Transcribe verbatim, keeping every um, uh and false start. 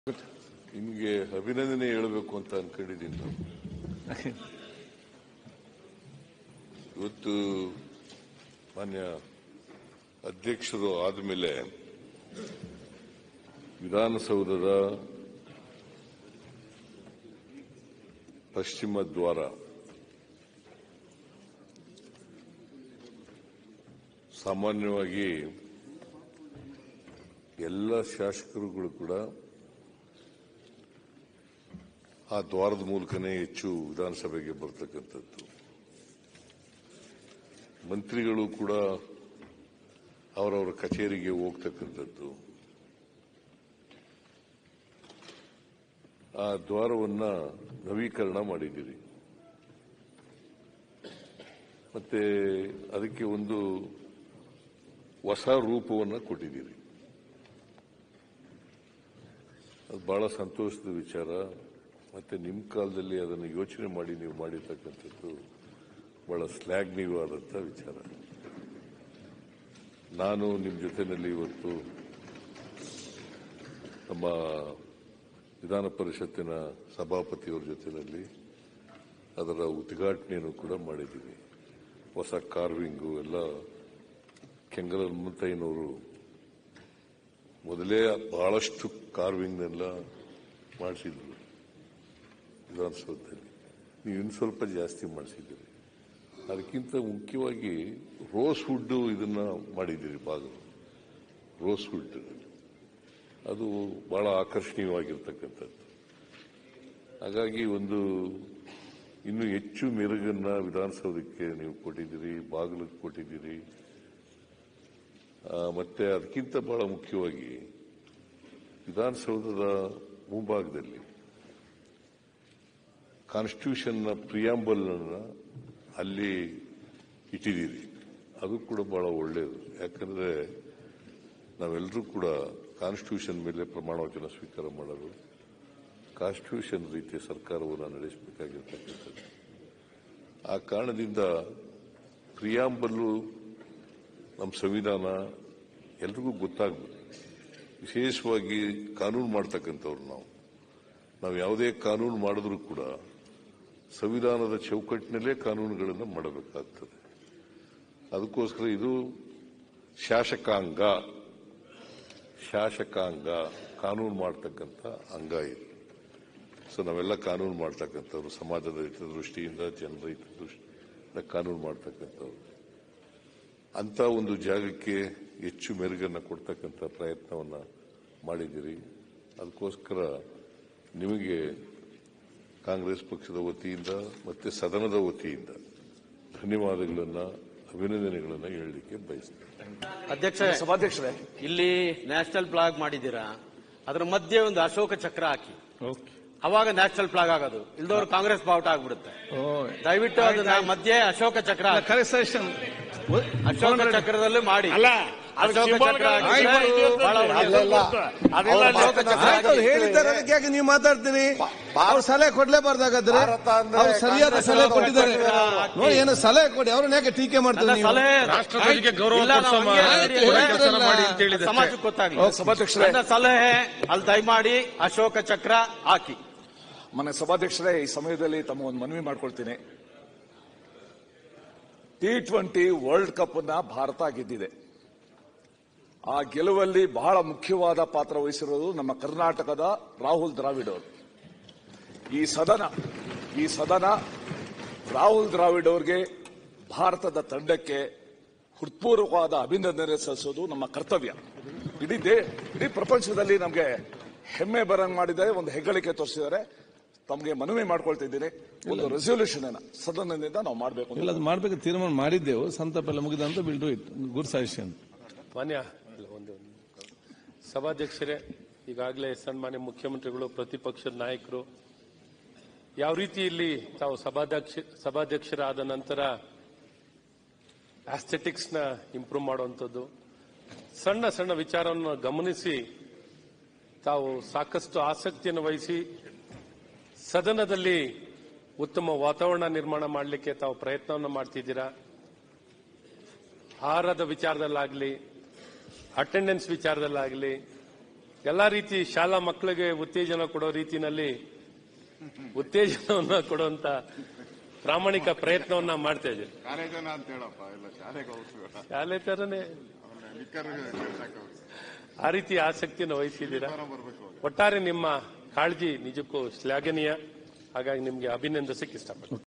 ನಿಮಗೆ ಅಭಿನಂದನೆ ಹೇಳಬೇಕು ಅಂತ ಅನ್ಕೊಂಡಿದ್ದೀನಿ ನಾನು. ಇವತ್ತು ಮಾನ್ಯ ಅಧ್ಯಕ್ಷರು ಆದಮೇಲೆ ವಿಧಾನಸೌಧದ ಪಶ್ಚಿಮ ದ್ವಾರ ಸಾಮಾನ್ಯವಾಗಿ ಎಲ್ಲ ಶಾಸಕರುಗಳು ಕೂಡ ಆ ದ್ವಾರದ ಮೂಲಕನೇ ಹೆಚ್ಚು ವಿಧಾನಸಭೆಗೆ ಬರ್ತಕ್ಕಂಥದ್ದು. ಮಂತ್ರಿಗಳು ಕೂಡ ಅವರವರ ಕಚೇರಿಗೆ ಹೋಗ್ತಕ್ಕಂಥದ್ದು. ಆ ದ್ವಾರವನ್ನ ನವೀಕರಣ ಮಾಡಿದ್ದೀರಿ, ಮತ್ತೆ ಅದಕ್ಕೆ ಒಂದು ಹೊಸ ರೂಪವನ್ನು ಕೊಟ್ಟಿದ್ದೀರಿ. ಅದು ಬಹಳ ಸಂತೋಷದ ವಿಚಾರ. ಮತ್ತೆ ನಿಮ್ಮ ಕಾಲದಲ್ಲಿ ಅದನ್ನು ಯೋಚನೆ ಮಾಡಿ ನೀವು ಮಾಡಿರ್ತಕ್ಕಂಥದ್ದು ಬಹಳ ಶ್ಲಾಘನೀಯವಾದಂಥ ವಿಚಾರ. ನಾನು ನಿಮ್ಮ ಜೊತೆಯಲ್ಲಿ ಇವತ್ತು ನಮ್ಮ ವಿಧಾನ ಪರಿಷತ್ತಿನ ಸಭಾಪತಿಯವರ ಜೊತೆಯಲ್ಲಿ ಅದರ ಉದ್ಘಾಟನೆಯನ್ನು ಕೂಡ ಮಾಡಿದ್ದೀನಿ. ಹೊಸ ಕಾರ್ವಿಂಗು ಎಲ್ಲ ಕೆಂಗಲ್ ಹನುಮಂತಯ್ಯನವರು ಮೊದಲೇ ಬಹಳಷ್ಟು ಕಾರ್ವಿಂಗ್ನೆಲ್ಲ ಮಾಡಿಸಿದ್ರು ವಿಧಾನಸೌಧದಲ್ಲಿ. ನೀವು ಇನ್ನು ಸ್ವಲ್ಪ ಜಾಸ್ತಿ ಮಾಡಿಸಿದ್ದೀರಿ. ಅದಕ್ಕಿಂತ ಮುಖ್ಯವಾಗಿ ರೋಸ್ ವುಡ್ ಇದನ್ನ ಮಾಡಿದ್ದೀರಿ, ಬಾಗಿಲು ರೋಸ್ ವುಡ್. ಅದು ಬಹಳ ಆಕರ್ಷಣೀಯವಾಗಿರ್ತಕ್ಕಂಥದ್ದು. ಹಾಗಾಗಿ ಒಂದು ಇನ್ನು ಹೆಚ್ಚು ಮೆರುಗನ್ನ ವಿಧಾನಸೌಧಕ್ಕೆ ನೀವು ಕೊಟ್ಟಿದ್ದೀರಿ, ಬಾಗಿಲಿಗೆ ಕೊಟ್ಟಿದ್ದೀರಿ. ಮತ್ತೆ ಅದಕ್ಕಿಂತ ಬಹಳ ಮುಖ್ಯವಾಗಿ ವಿಧಾನಸೌಧದ ಮುಂಭಾಗದಲ್ಲಿ ಕಾನ್ಸ್ಟಿಟ್ಯೂಷನ್ನ ಪ್ರಿಯಾಂಬಲ್ ಅನ್ನ ಅಲ್ಲಿ ಇಟ್ಟಿದ್ದೀರಿ. ಅದು ಕೂಡ ಬಹಳ ಒಳ್ಳೆಯದು. ಯಾಕಂದ್ರೆ ನಾವೆಲ್ಲರೂ ಕೂಡ ಕಾನ್ಸ್ಟಿಟ್ಯೂಷನ್ ಮೇಲೆ ಪ್ರಮಾಣ ವಚನ ಸ್ವೀಕಾರ ಮಾಡೋದು, ಕಾನ್ಸ್ಟಿಟ್ಯೂಷನ್ ರೀತಿಯ ಸರ್ಕಾರವನ್ನು ನಡೆಸಬೇಕಾಗಿರ್ತಕ್ಕಂಥದ್ದು. ಆ ಕಾರಣದಿಂದ ಪ್ರಿಯಾಂಬಲ್ಲು ನಮ್ಮ ಸಂವಿಧಾನ ಎಲ್ರಿಗೂ ಗೊತ್ತಾಗಬೇಕು. ವಿಶೇಷವಾಗಿ ಕಾನೂನು ಮಾಡ್ತಕ್ಕಂಥವ್ರು ನಾವು ನಾವು ಯಾವುದೇ ಕಾನೂನು ಮಾಡಿದ್ರೂ ಕೂಡ ಸಂವಿಧಾನದ ಚೌಕಟ್ಟಿನಲ್ಲೇ ಕಾನೂನುಗಳನ್ನು ಮಾಡಬೇಕಾಗ್ತದೆ. ಅದಕ್ಕೋಸ್ಕರ ಇದು ಶಾಸಕಾಂಗ ಶಾಸಕಾಂಗ ಕಾನೂನು ಮಾಡ್ತಕ್ಕಂಥ ಅಂಗ ಇದು. ಸೊ ನಾವೆಲ್ಲ ಕಾನೂನು ಮಾಡ್ತಕ್ಕಂಥವ್ರು, ಸಮಾಜದ ಹಿತದೃಷ್ಟಿಯಿಂದ, ಜನರ ಹಿತದೃಷ್ಟಿಯಿಂದ ಕಾನೂನು ಮಾಡ್ತಕ್ಕಂಥವ್ರು. ಅಂತ ಒಂದು ಜಾಗಕ್ಕೆ ಹೆಚ್ಚು ಮೆರುಗನ್ನು ಕೊಡ್ತಕ್ಕಂಥ ಪ್ರಯತ್ನವನ್ನ ಮಾಡಿದ್ದೀರಿ. ಅದಕ್ಕೋಸ್ಕರ ನಿಮಗೆ ಕಾಂಗ್ರೆಸ್ ಪಕ್ಷದ ವತಿಯಿಂದ ಮತ್ತೆ ಸದನದ ವತಿಯಿಂದ ಧನ್ಯವಾದಗಳನ್ನ, ಅಭಿನಂದನೆಗಳನ್ನ ಹೇಳಲಿಕ್ಕೆ ಬಯಸ್ತೇನೆ. ಅಧ್ಯಕ್ಷ, ಸಭಾಧ್ಯಕ್ಷರೇ, ಇಲ್ಲಿ ನ್ಯಾಷನಲ್ ಫ್ಲಾಗ್ ಮಾಡಿದ್ದೀರಾ, ಅದರ ಮಧ್ಯೆ ಒಂದು ಅಶೋಕ ಚಕ್ರ ಹಾಕಿ, ಅವಾಗ ನ್ಯಾಷನಲ್ ಫ್ಲಾಗ್ ಆಗೋದು. ಇಲ್ದವ್ರು ಕಾಂಗ್ರೆಸ್ ಬಾವುಟ ಆಗ್ಬಿಡುತ್ತೆ. ದಯವಿಟ್ಟು ಅದನ್ನ ಮಧ್ಯೆ ಅಶೋಕ ಚಕ್ರ ಅಶೋಕ ಚಕ್ರದಲ್ಲಿ ಮಾಡಿ. ಅಶೋಕ ಚಕ್ರ ಹೇಳಿದ್ದಾರೆ, ಅದಕ್ಕೆ ನೀವು ಮಾತಾಡ್ತೀರಿ? ಅವ್ರು ಸಲಹೆ ಕೊಡ್ಲೇಬಾರ್ದಾಗಾದ್ರೆ ಅವ್ರು ಸರಿಯಾದ ಸಲಹೆ ಕೊಟ್ಟಿದ್ದಾರೆ. ನೋಡಿ, ಏನೋ ಸಲಹೆ ಕೊಡಿ, ಅವ್ರನ್ನ ಯಾಕೆ ಟೀಕೆ ಮಾಡ್ತಾರೆ? ಸಮಾಜಕ್ಕೆ ಗೊತ್ತಾಗಲಿ. ಸಲಹೆ ಅಲ್ಲಿ ದಯಮಾಡಿ ಅಶೋಕ ಚಕ್ರ ಹಾಕಿ. ಮನೆ ಸಭಾಧ್ಯಕ್ಷರೇ, ಈ ಸಮಯದಲ್ಲಿ ತಮಗೊಂದು ಮನವಿ ಮಾಡ್ಕೊಳ್ತೀನಿ. ಟಿ ಟ್ವೆಂಟಿ ವರ್ಲ್ಡ್ ಕಪ್ ಅನ್ನ ಭಾರತ ಗೆದ್ದಿದೆ. ಆ ಗೆಲುವಲ್ಲಿ ಬಹಳ ಮುಖ್ಯವಾದ ಪಾತ್ರ ವಹಿಸಿರೋದು ನಮ್ಮ ಕರ್ನಾಟಕದ ರಾಹುಲ್ ದ್ರಾವಿಡ್ ಅವರು. ಈ ಸದನ ಈ ಸದನ ರಾಹುಲ್ ದ್ರಾವಿಡ್ ಅವರಿಗೆ, ಭಾರತದ ತಂಡಕ್ಕೆ ಹೃತ್ಪೂರ್ವಕವಾದ ಅಭಿನಂದನೆ ಸಲ್ಲಿಸೋದು ನಮ್ಮ ಕರ್ತವ್ಯ. ಇಡೀ ದೇ ಇಡೀ ಪ್ರಪಂಚದಲ್ಲಿ ನಮಗೆ ಹೆಮ್ಮೆ ಬರಂಗ್ ಮಾಡಿದ್ದಾರೆ, ಒಂದು ಹೆಗ್ಗಳಿಕೆ ತೋರಿಸಿದ್ದಾರೆ. ತಮಗೆ ಮನವಿ ಮಾಡ್ಕೊಳ್ತಿದ್ದೀನಿ, ಒಂದು ರೆಸೊಲ್ಯೂಷನ್ ಅನ್ನ ಸದನದಿಂದ ನಾವು ಮಾಡಬೇಕು. ಇಲ್ಲ, ಅದು ಮಾಡಬೇಕು ತೀರ್ಮಾನ ಮಾಡಿದ್ದೆವು. ಸಂತಾಪ ಎಲ್ಲ ಮುಗಿದ ಅಂತ bill do it good suggestion. ಮಾನ್ಯ ಒಂದು ಸಭಾಧ್ಯಕ್ಷರೇ, ಈಗಾಗಲೇ ಸನ್ಮಾನ್ಯ ಮುಖ್ಯಮಂತ್ರಿಗಳು, ಪ್ರತಿಪಕ್ಷದ ನಾಯಕರು ಯಾವ ರೀತಿ ಇಲ್ಲಿ ತಾವು ಸಭಾಧ್ಯಕ್ಷ ಸಭಾಧ್ಯಕ್ಷರಾದ ನಂತರ ಆಸ್ಥೆಟಿಕ್ಸ್ ನ ಇಂಪ್ರೂವ್ ಮಾಡುವಂಥದ್ದು, ಸಣ್ಣ ಸಣ್ಣ ವಿಚಾರವನ್ನು ಗಮನಿಸಿ ತಾವು ಸಾಕಷ್ಟು ಆಸಕ್ತಿಯನ್ನು ವಹಿಸಿ ಸದನದಲ್ಲಿ ಉತ್ತಮ ವಾತಾವರಣ ನಿರ್ಮಾಣ ಮಾಡಲಿಕ್ಕೆ ತಾವು ಪ್ರಯತ್ನವನ್ನು ಮಾಡ್ತಿದ್ದೀರಾ. ಆಹಾರದ ವಿಚಾರದಲ್ಲಾಗಲಿ, ಅಟೆಂಡೆನ್ಸ್ ವಿಚಾರದಲ್ಲಾಗಲಿ, ಎಲ್ಲಾ ರೀತಿ ಶಾಲಾ ಮಕ್ಕಳಿಗೆ ಉತ್ತೇಜನ ಕೊಡೋ ರೀತಿಯಲ್ಲಿ ಉತ್ತೇಜನವನ್ನ ಕೊಡುವಂತ ಪ್ರಾಮಾಣಿಕ ಪ್ರಯತ್ನವನ್ನ ಮಾಡ್ತಾ ಇದ್ದೀವಿ. ಶಾಲೆ ತರನೇ ಆ ರೀತಿ ಆಸಕ್ತಿಯನ್ನು ವಹಿಸಿದ್ದೀರಾ. ಒಟ್ಟಾರೆ ನಿಮ್ಮ ಕಾಳಜಿ ನಿಜಕ್ಕೂ ಶ್ಲಾಘನೀಯ. ಹಾಗಾಗಿ ನಿಮ್ಗೆ ಅಭಿನಂದಿಸಕ್ಕೆ ಇಷ್ಟಪಡ್ತೀನಿ.